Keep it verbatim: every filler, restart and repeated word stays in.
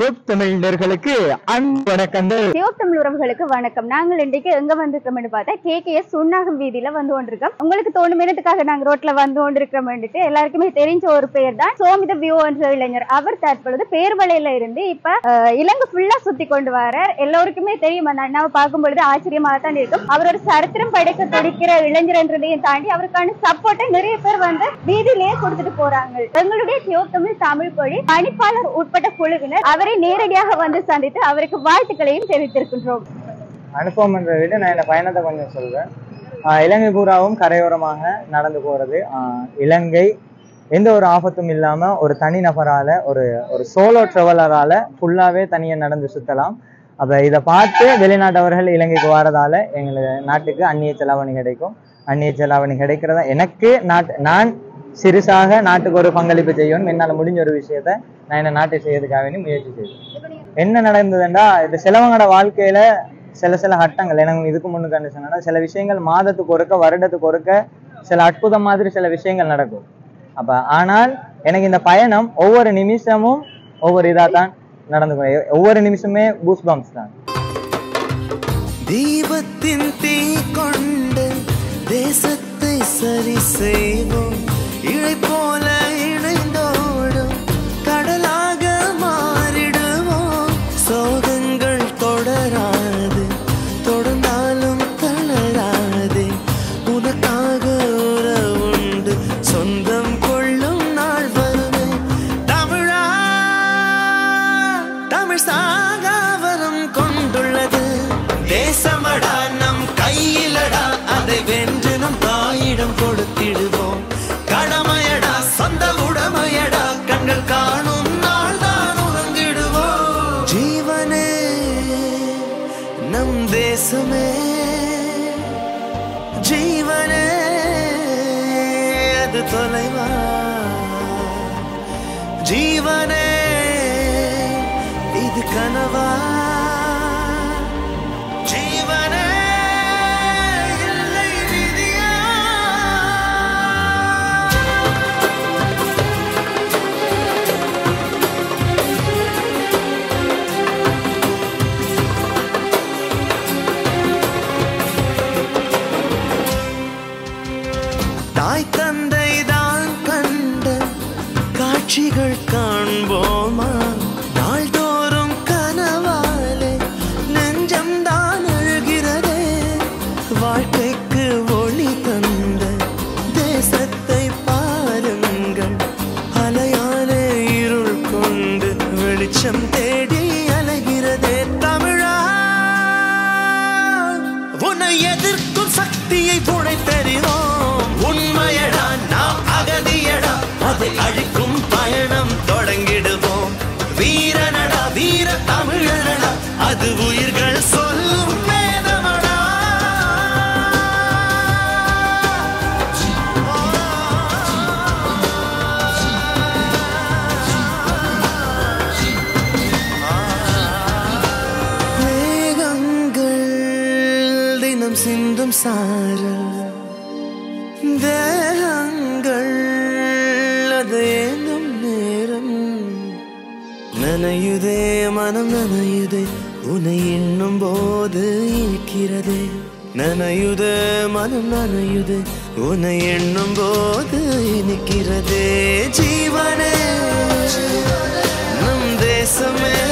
Tube தமிழர்களுக்கு அன்பு வணக்கங்கள். டியூப் தமிழ் உறவுகளுக்கு வணக்கம். நாங்கள் இன்றைக்கு எங்க வந்திருக்கோம்னு பார்த்தா கே கே எஸ் சுன்னாகம் வீதியில வந்து கொண்டிருக்கோம். உங்களுக்கு தோணும் என்னத்துக்காக நாங்க ரோட்ல வந்து கொண்டிருக்கோம். எல்லாருக்குமே தெரிஞ்ச ஒரு பேர் தான் சோமித வியூ என்ற இளைஞர். அவர் தற்பொழுது பேர்வளையில இருந்து இப்ப இலங்கை ஃபுல்லா சுத்தி கொண்டு வரார். எல்லோருக்குமே தெரியும், அந்த அண்ணாவை பார்க்கும் பொழுது ஆச்சரியமாக தான் இருக்கும். அவர் ஒரு சரித்திரம் படைக்க துடிக்கிற இளைஞர் என்றதையும் தாண்டி அவருக்கான சப்போர்ட்டை நிறைய பேர் வந்து வீதியிலேயே கொடுத்துட்டு போறாங்க. எங்களுடைய டியூப் தமிழ் தமிழ் மொழி பணிப்பாளர் உட்பட்ட குழுவினர் அவரை நேரடியாக வந்து சந்தித்து அவருக்கு வாழ்த்துக்களையும் தெரிவித்திருக்கின்றோம். அனுபவம் என்ற விட நான் இந்த பயணத்தை கொஞ்சம் சொல்றேன். இலங்கை பூராவும் கரையோரமாக நடந்து போறது. இலங்கை எந்த ஒரு ஆபத்தும் இல்லாம ஒரு தனி நபரால ஒரு ஒரு சோலோ டிராவலரால ஃபுல்லாவே தனியா நடந்து சுத்தலாம். அப்ப இதை பார்த்து வெளிநாட்டவர்கள் இலங்கைக்கு வரதால எங்களுக்கு நாட்டுக்கு அந்நிய செலாவணி கிடைக்கும். அந்நிய செலாவணி கிடைக்கிறதா எனக்கு நாட்டு நான் சிறுசாக நாட்டுக்கு ஒரு பங்களிப்பு செய்யணும். என்னால் முடிஞ்ச ஒரு விஷயத்த நான் என்ன நாட்டை செய்யறதுக்காக வேண்டி முயற்சி செய்வேன். என்ன நடந்ததுன்னா, இந்த சிலவங்களோட வாழ்க்கையில சில சில கட்டங்கள் எனக்கு இதுக்கு முன்னுக்கு சொன்னா சில விஷயங்கள் மாதத்துக்கு ஒருக்க வருடத்துக்கு ஒருக்க சில அற்புதம் மாதிரி சில விஷயங்கள் நடக்கும். அப்ப ஆனால் எனக்கு இந்த பயணம் ஒவ்வொரு நிமிஷமும் ஒவ்வொரு இதா தான் நடந்து, ஒவ்வொரு நிமிஷமே பூஸ் பம்ப்ஸ் தான். தீபத்தின் தீ கொண்டு தேசத்தை சரி செய்வோம், இழை போல இணைந்தோடும் கடலாக மாறிடுவோம். சோகங்கள் தொடராது, தொடர்ந்தாலும் தளராது, உனக்காக உறவுண்டு சொந்தம் கொள்ளும் நாள் வருமே. தமிழா தமிழ் சாகாவரம் கொண்டுள்ளது தேசமடா நம் கையிலடா, அதை வென்று நம் தாயிடம் கொடுத்திடுவோம். கடமையடா சொந்த உடமையடா, கண்கள் காணும் நாள் தான் உறங்கிடுவோம். ஜீவனே நம் தேசமே, ஜீவனே அது தொலைவா, ஜீவனே இது கனவா, ஜீவனே தாய் தந்தை தான் கண்ட காட்சிகள் காண்போமா, நாள்தோறும் கனவாலே நெஞ்சம் தான் அழுகிறதே. வாழ்க்கைக்கு ஒளி தந்த தேசத்தை பாருங்கள், அலையாலே இருள் கொண்டு வெளிச்சம் தேடி அலைகிறதே. தமிழா உன்னை எதிர்க்கும் சக்தியை புனை தெரிவோம். உண்மையடா நாம் அகதியடா, அதை அழிக்கும் பயணம் தொடங்கிடுவோம். வீரனடா வீர தமிழனடா, அது உயிர்கள் சொல்லும் வேதமடா. மேகங்கள் தினம் சிந்தும் சாரல், தேகங்கள் அது ஏங்கும் நேரம். நனையுதே மனம் நனையுதே, உன்னை எண்ணும் போது இனிக்கிறதே. நனையுதே மனம் நனையுதே, உன்னை எண்ணும் போது இனிக்கிறதே. ஜீவனே நம் தேசமே,